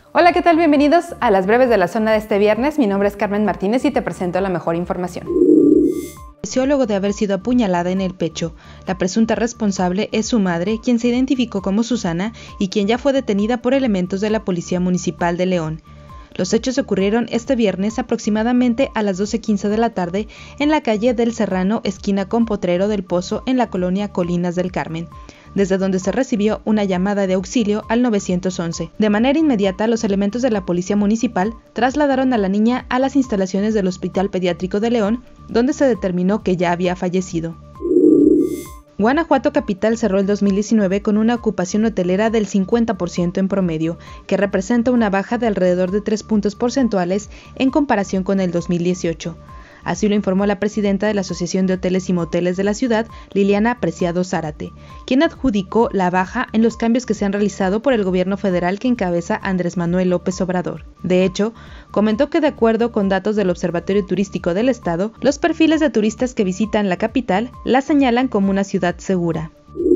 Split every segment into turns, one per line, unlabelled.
Hola, ¿qué tal? Bienvenidos a las breves de la zona de este viernes. Mi nombre es Carmen Martínez y te presento la mejor información.
Luego de haber sido apuñalada en el pecho. La presunta responsable es su madre, quien se identificó como Susana y quien ya fue detenida por elementos de la Policía Municipal de León. Los hechos ocurrieron este viernes aproximadamente a las 12:15 de la tarde en la calle del Serrano, esquina con Potrero del Pozo, en la colonia Colinas del Carmen, desde donde se recibió una llamada de auxilio al 911. De manera inmediata, los elementos de la Policía Municipal trasladaron a la niña a las instalaciones del Hospital Pediátrico de León, donde se determinó que ya había fallecido. Guanajuato capital cerró el 2019 con una ocupación hotelera del 50% en promedio, que representa una baja de alrededor de 3 puntos porcentuales en comparación con el 2018. Así lo informó la presidenta de la Asociación de Hoteles y Moteles de la ciudad, Liliana Preciado Zárate, quien adjudicó la baja en los cambios que se han realizado por el gobierno federal que encabeza Andrés Manuel López Obrador. De hecho, comentó que de acuerdo con datos del Observatorio Turístico del Estado, los perfiles de turistas que visitan la capital la señalan como una ciudad segura.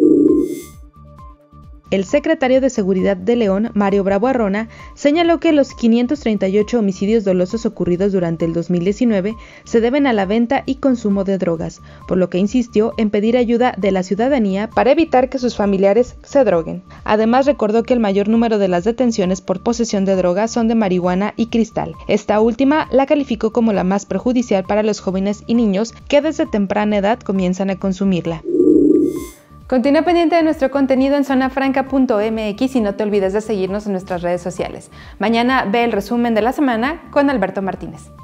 El secretario de Seguridad de León, Mario Bravo Arrona, señaló que los 538 homicidios dolosos ocurridos durante el 2019 se deben a la venta y consumo de drogas, por lo que insistió en pedir ayuda de la ciudadanía para evitar que sus familiares se droguen. Además, recordó que el mayor número de las detenciones por posesión de drogas son de marihuana y cristal. Esta última la calificó como la más perjudicial para los jóvenes y niños que desde temprana edad comienzan a consumirla.
Continúa pendiente de nuestro contenido en zonafranca.mx y no te olvides de seguirnos en nuestras redes sociales. Mañana ve el resumen de la semana con Alberto Martínez.